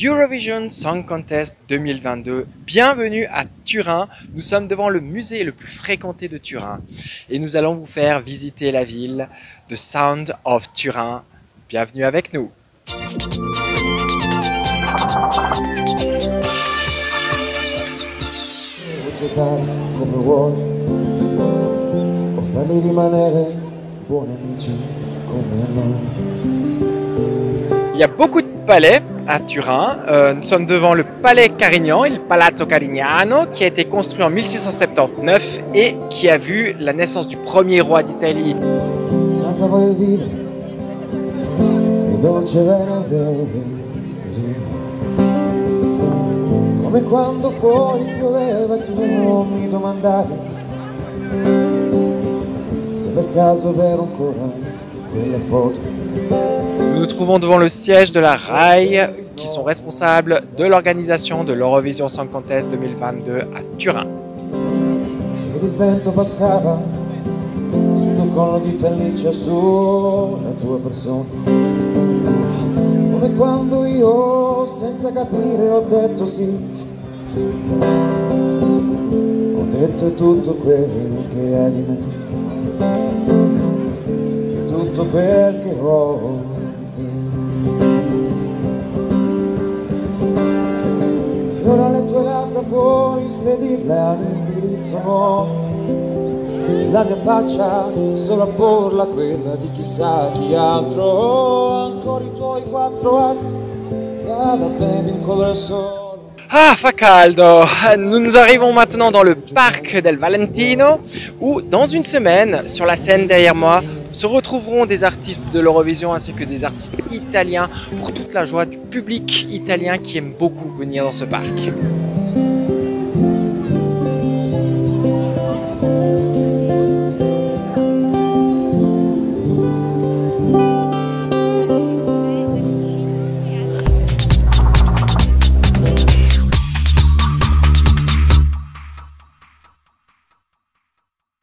Eurovision Song Contest 2022. Bienvenue à Turin. Nous sommes devant le musée le plus fréquenté de Turin et nous allons vous faire visiter la ville, The Sound of Turin. Bienvenue avec nous. Il y a beaucoup de palais à Turin. Nous sommes devant le palais Carignan, le Palazzo Carignano, qui a été construit en 1679 et qui a vu la naissance du premier roi d'Italie. Come quando fuori pioveva e tu mi domandavi se per caso vero ancora quella foto. Nous nous trouvons devant le siège de la RAI, qui sont responsables de l'organisation de l'Eurovision Song Contest 2022 à Turin. Ed il vento passava sul tuo collo di pelliccia sulla tua persona. Come quando io senza capire ho detto sì. Ho detto tutto quello che è di me, e tutto quel che ho di te. E ora le tue labbra puoi spedirle all'indirizzo nuovo, e la mia faccia solo a porla quella di chissà chi altro. Ancora i tuoi quattro assi, vado a prendere un colore solo. Ah, fa caldo! Nous arrivons maintenant dans le parc del Valentino où, dans une semaine, sur la scène derrière moi, se retrouveront des artistes de l'Eurovision ainsi que des artistes italiens pour toute la joie du public italien qui aime beaucoup venir dans ce parc.